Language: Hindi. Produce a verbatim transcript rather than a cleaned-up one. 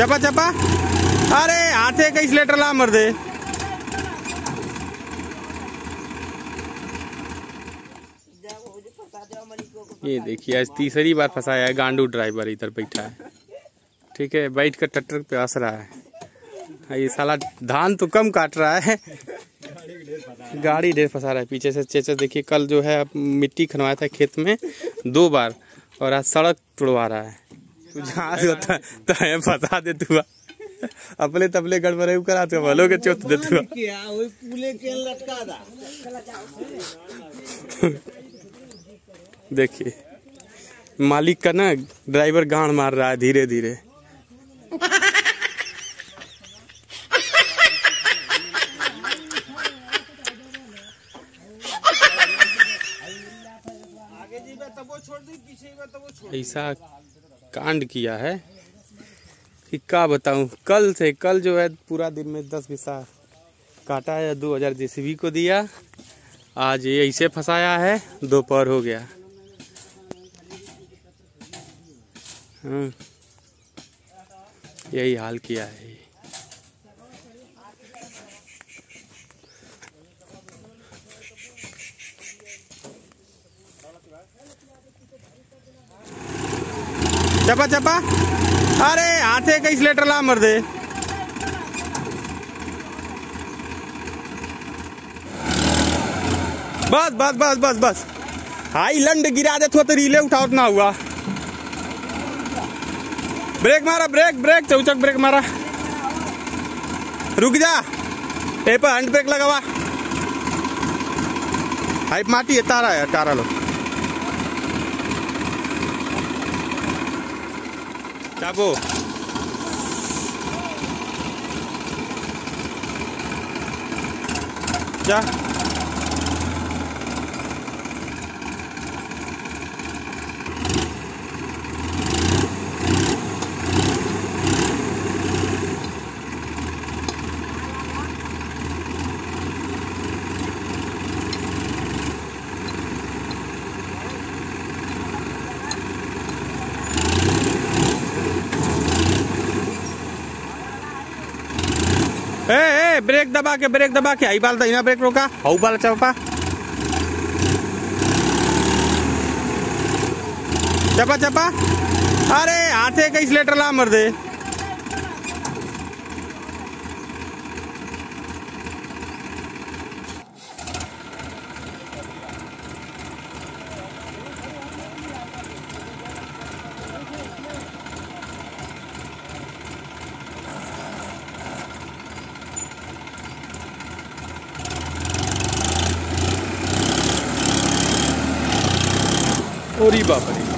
चपा चपा अरे हाथे कई लेटर ला मर दे। ये देखिए आज तीसरी बार फंसाया है। गांडू ड्राइवर इधर बैठा है, ठीक है, बैठ कर ट्रैक्टर पे हंस रहा है। ये साला धान तो कम काट रहा है, गाड़ी ढेर फंसा रहा है पीछे से। चेचा देखिए कल जो है मिट्टी खनवाया था खेत में दो बार, और आज सड़क तोड़वा रहा है। तू जहाँ होता तो है फंसा दे तू अपने तबले गड़बड़े करा तो भलो के चोट दे तू। देखिए मालिक का ना ड्राइवर गांड मार रहा है धीरे धीरे। ऐसा कांड किया है कि क्या बताऊं। कल से कल जो है पूरा दिन में दस बिस्सा काटा है, दो हजार जेसीबी को दिया। आज ये ऐसे फंसाया है, दोपहर हो गया। हाँ यही हाल किया है। चपा चपा अरे हाथे कई लेटर ला मर दे। बस बस बस बस बस हाईलैंड गिरा दे तो रिले उठाओ ना हुआ। ब्रेक मारा, ब्रेक ब्रेक चौचक ब्रेक मारा। रुक जा, ए पर हैंड ब्रेक लगावा। हाइप माटी है तारा है तारा लो चाबो। जा ए ए ब्रेक दबा के ब्रेक दबा के आई बाल दीना ब्रेक रोका हाउ बाल चपा चपा चपा अरे हाथे कई लेटर ला मर दे। ओरी बाप रे।